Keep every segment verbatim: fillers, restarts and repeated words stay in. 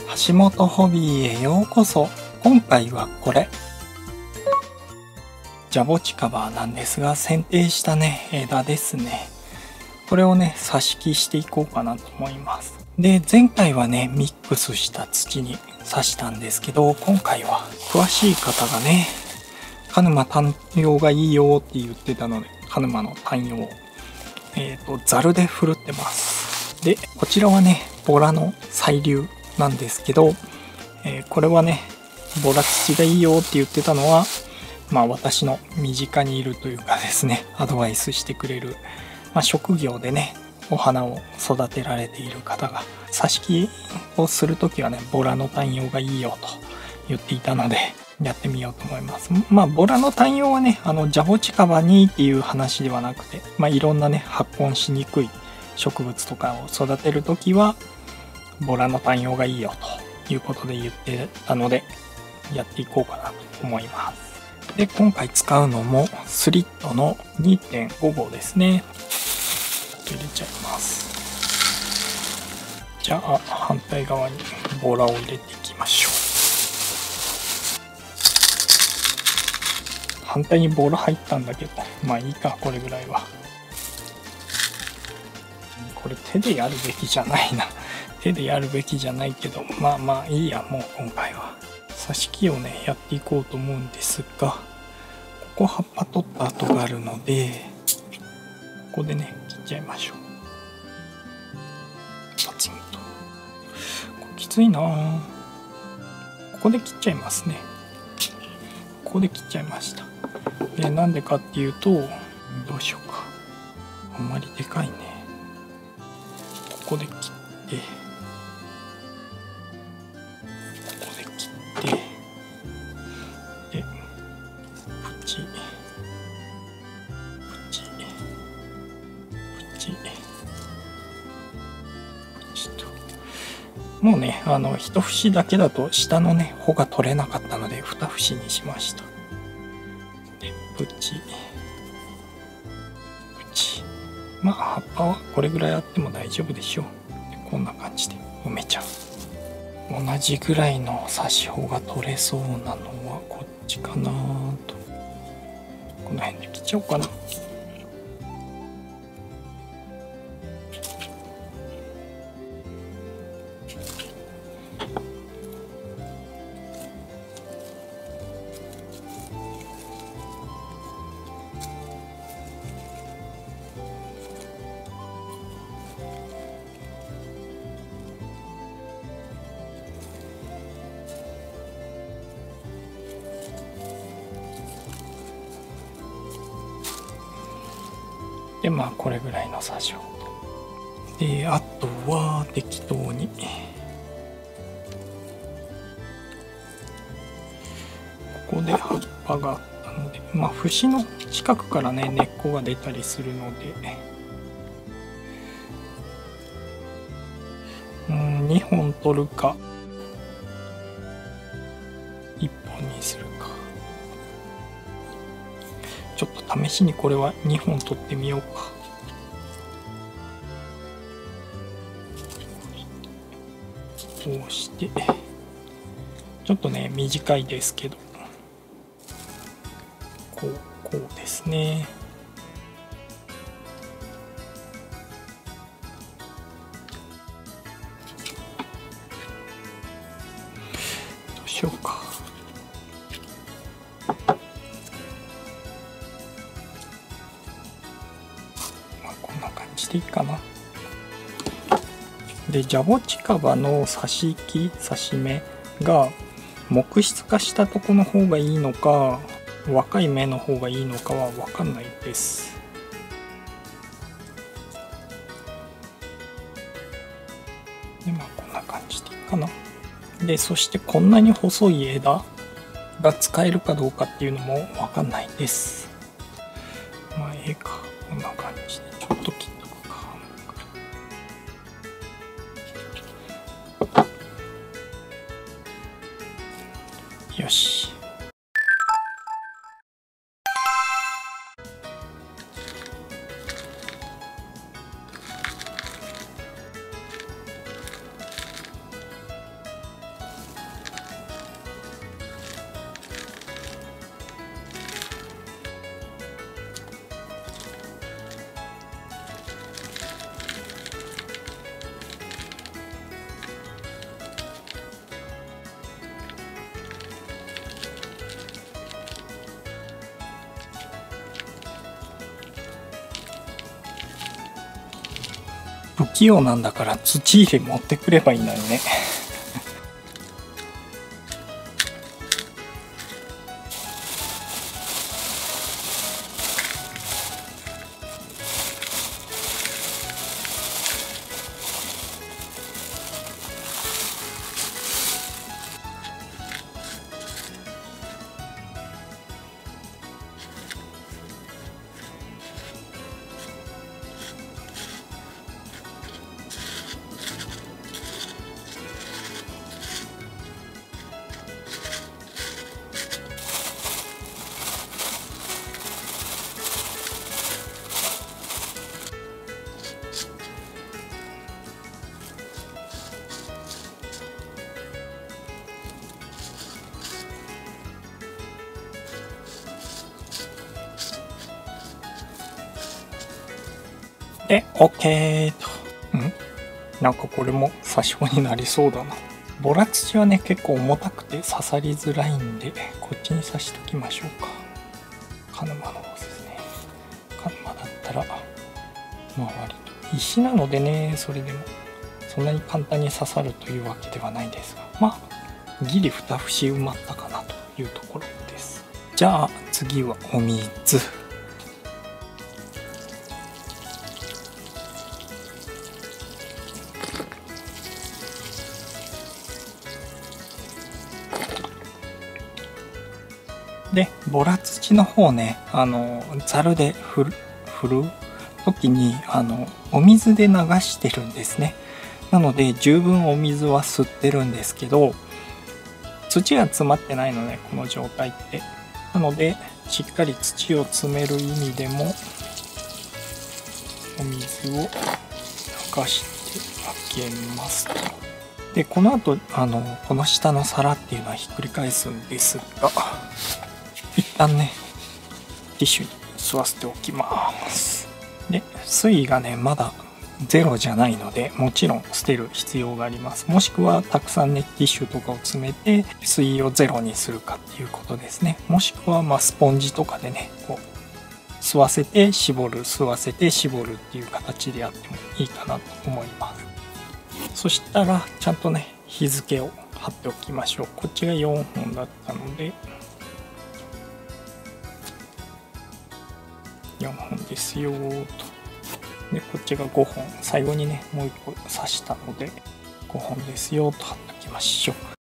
橋本ホビーへようこそ。今回はこれジャボチカバなんですが、剪定したね枝ですね。これをね挿し木していこうかなと思います。で前回はねミックスした土に挿したんですけど、今回は詳しい方がね鹿沼単葉がいいよって言ってたので、鹿沼の単葉をえっとザルでふるってます。でこちらはねボラの細粒なんですけど、えー、これはねボラ土がいいよって言ってたのは、まあ私の身近にいるというかですね、アドバイスしてくれる、まあ、職業でねお花を育てられている方が、挿し木をする時はねボラの単葉がいいよと言っていたのでやってみようと思います。まあボラの単葉はねあのジャボチカバにっていう話ではなくて、まあいろんなね発根しにくい植物とかを育てる時はボラの単葉がいいよということで言ってたのでやっていこうかなと思います。で今回使うのもスリットの にてんご 号ですね。入れちゃいます。じゃあ反対側にボラを入れていきましょう。反対にボラ入ったんだけど、まあいいか、これぐらいは。これ手でやるべきじゃないな。手でやるべきじゃないけど、まあまあいいや、もう今回は。挿し木をね、やっていこうと思うんですが、ここ葉っぱ取った跡があるので、ここでね、切っちゃいましょう。パツンと。これきついなぁ。ここで切っちゃいますね。ここで切っちゃいました。で、なんでかっていうと、どうしようか。あんまりでかいね。ここで切って、ここで切って、で、プチ、プチ、プチ、プチと。もうね、あの、一節だけだと下のね、穂が取れなかったので、二節にしました。で、プチ、プチ。まあ、葉っぱはこれぐらいあっても大丈夫でしょう。こんな感じで埋めちゃう。同じぐらいの挿し穂が取れそうなのはこっちかなと。この辺で切っちゃおうかな。でまあこれぐらいの挿し穂で、あとは適当にここで葉っぱがあったので、まあ節の近くからね根っこが出たりするので、うんにほん取るかいっぽんにするか。ちょっと試しにこれはにほん取ってみようか。こうしてちょっとね短いですけど、こうこうですね。どうしようか。していいかな。でジャボチカバの挿し木挿し目が木質化したとこの方がいいのか若い芽の方がいいのかは分かんないです。でまあこんな感じでいいかな。でそしてこんなに細い枝が使えるかどうかっていうのも分かんないです。まあええか、こんな感じでちょっと切っとくか。よし。 器用なんだから土入れ持ってくればいいのよね。で、OK と。んなんかこれも差し子になりそうだな。ボラ土はね、結構重たくて刺さりづらいんで、こっちに刺しときましょうか。鹿沼の方ですね。鹿沼だったら、まあ割と石なのでね、それでもそんなに簡単に刺さるというわけではないですが、まあ、ギリ二節埋まったかなというところです。じゃあ次はお水。で、ボラ土の方ね、あのざるで振る振る時にあのお水で流してるんですね。なので十分お水は吸ってるんですけど、土が詰まってないのね、この状態って。なのでしっかり土を詰める意味でもお水を流してあげますと。で、この後あのこの下の皿っていうのはひっくり返すんですが、一旦ねティッシュに吸わせておきます。で、水位がねまだゼロじゃないので、もちろん捨てる必要があります。もしくはたくさんねティッシュとかを詰めて水位をゼロにするかっていうことですね。もしくはまあスポンジとかでねこう吸わせて絞る、吸わせて絞るっていう形でやってもいいかなと思います。そしたらちゃんとね日付を貼っておきましょう。こっちがよんほんだったのでよんほんですよーと。で、こっちがごほん、最後にねもういっこ刺したのでごほんですよと貼っておきましょ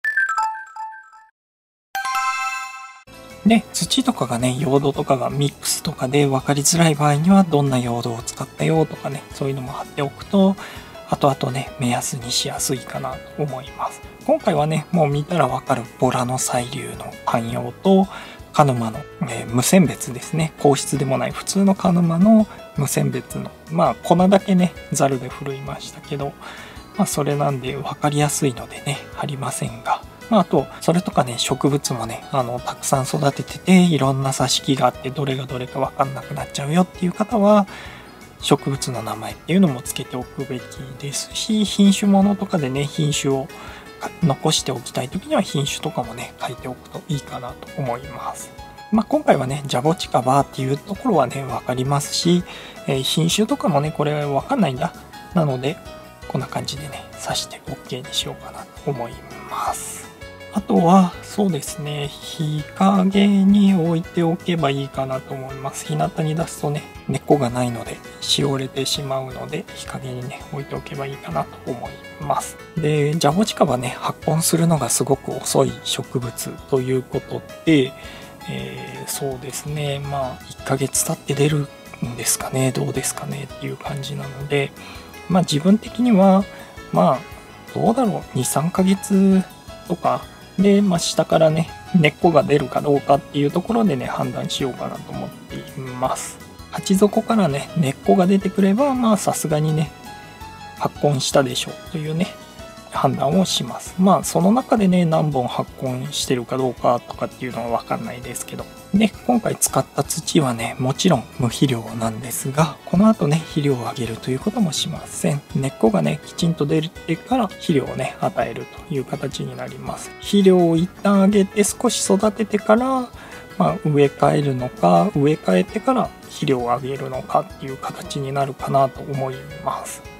う。で、土とかがね、用土とかがミックスとかで分かりづらい場合にはどんな用土を使ったよとかね、そういうのも貼っておくと後々ね目安にしやすいかなと思います。今回はねもう見たら分かるボラの細粒の観葉と鹿沼の、えー、無選別ですね。硬質でもない普通の鹿沼の無選別の、まあ粉だけねざるでふるいましたけど、まあそれなんで分かりやすいのでね貼りませんが、まああとそれとかね植物もねあのたくさん育ててていろんな挿し木があってどれがどれか分かんなくなっちゃうよっていう方は植物の名前っていうのもつけておくべきですし、品種物とかでね品種を残しておきたい時には品種とかもね書いておくといいかなと思います。まあ、今回はねジャボチカバーっていうところはね分かりますし、えー、品種とかもねこれは分かんないんだ。なのでこんな感じでね刺して OK にしようかなと思います。あとはそうですね、日陰に置いておけばいいかなと思います。日向に出すとね根っこがないのでしおれてしまうので、日陰にね置いておけばいいかなと思います。で、ジャボチカバね発根するのがすごく遅い植物ということで、えー、そうですね、まあいっかげつ経って出るんですかね、どうですかねっていう感じなので、まあ自分的にはまあどうだろう、にさんかげつとかで、まあ、下からね根っこが出るかどうかっていうところでね判断しようかなと思っています。鉢底からね根っこが出てくればまあさすがにね発根したでしょうというね判断をします。まあその中でね何本発根してるかどうかとかっていうのは分かんないですけど、で今回使った土はねもちろん無肥料なんですが、この後ね肥料をあげるということもしません。根っこがねきちんと出てから肥料をね与えるという形になります。肥料を一旦あげて少し育ててから、まあ、植え替えるのか植え替えてから肥料をあげるのかっていう形になるかなと思います。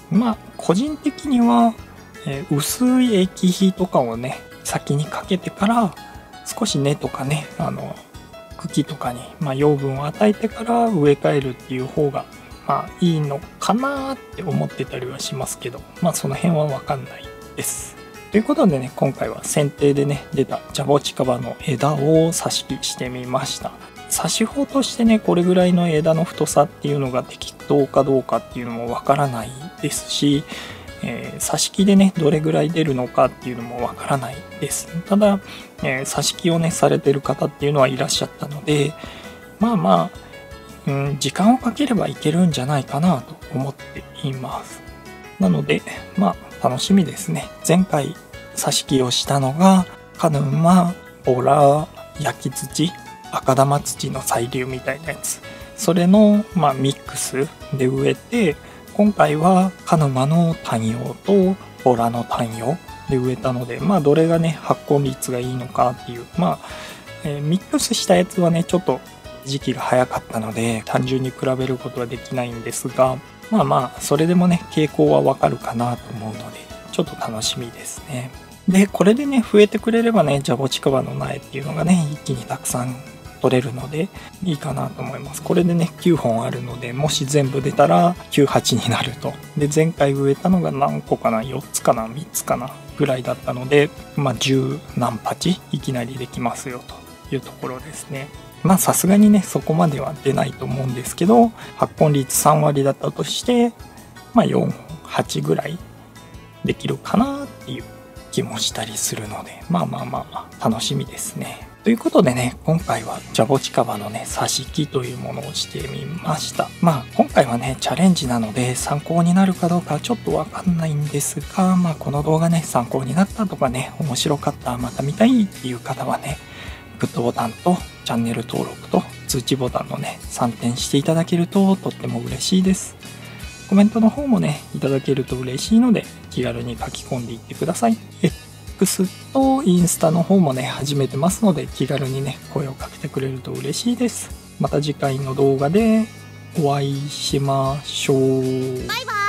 まあ個人的には、えー、薄い液肥とかをね先にかけてから少し根とかねあの茎とかに、まあ、養分を与えてから植え替えるっていう方がまあいいのかなって思ってたりはしますけど、まあその辺は分かんないです。ということでね、今回は剪定でね出たジャボチカバの枝を挿し木してみました。挿し法としてねこれぐらいの枝の太さっていうのが適当かどうかっていうのもわからないですし、えー、挿し木でねどれぐらい出るのかっていうのもわからないです。ただ、えー、挿し木をねされてる方っていうのはいらっしゃったので、まあまあ、うん、時間をかければいけるんじゃないかなと思っています。なのでまあ楽しみですね。前回挿し木をしたのがカヌマ、ボラ、焼き土、赤玉土の細粒みたいなやつ、それの、まあ、ミックスで植えて、今回はカヌマの単葉とボラの単葉で植えたので、まあどれがね発根率がいいのかっていう、まあ、えー、ミックスしたやつはねちょっと時期が早かったので単純に比べることはできないんですが、まあまあそれでもね傾向はわかるかなと思うのでちょっと楽しみですね。でこれでね増えてくれればねジャボチカバの苗っていうのがね一気にたくさん取れるのでいいかなと思います。これでねきゅうほんあるので、もし全部出たらきゅう、はちになると。で前回植えたのが何個かな、よっつかな、みっつかなぐらいだったので、まあじゅう何鉢いきなりできますよというところですね。まあさすがにねそこまでは出ないと思うんですけど、発根率さんわりだったとしてまあよんほんはちぐらいできるかなっていう気もしたりするので、まあまあまあ楽しみですね。ということでね、今回はジャボチカバのね挿し木というものをしてみました。まあ今回はねチャレンジなので参考になるかどうかちょっとわかんないんですが、まあこの動画ね参考になったとかね、面白かった、また見たいっていう方はね、グッドボタンとチャンネル登録と通知ボタンのねさんてんしていただけるととっても嬉しいです。コメントの方もねいただけると嬉しいので気軽に書き込んでいってください。X とインスタの方もね始めてますので気軽にね声をかけてくれると嬉しいです。また次回の動画でお会いしましょう。バイバイ。